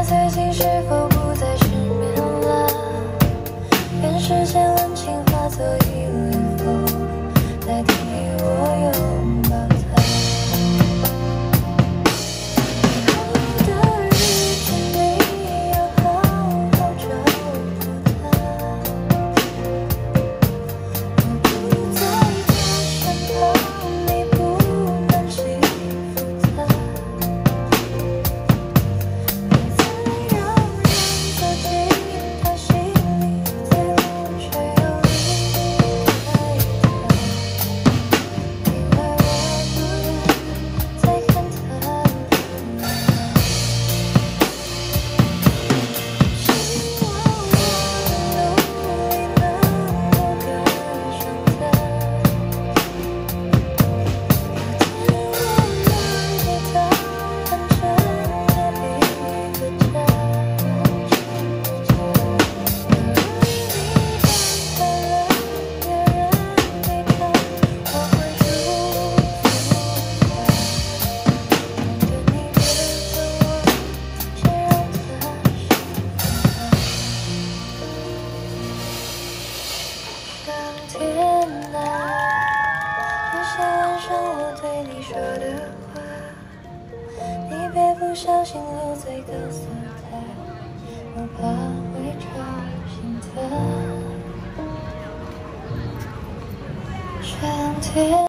最近是否不再失眠了？愿世间温情化作一缕风，代替我拥抱它。以后的日子你要好好照顾它。我不在他身旁，你不能欺负他。天哪，那些晚上我对你说的话，你别不小心留最高色彩，我怕会吵醒他。上天。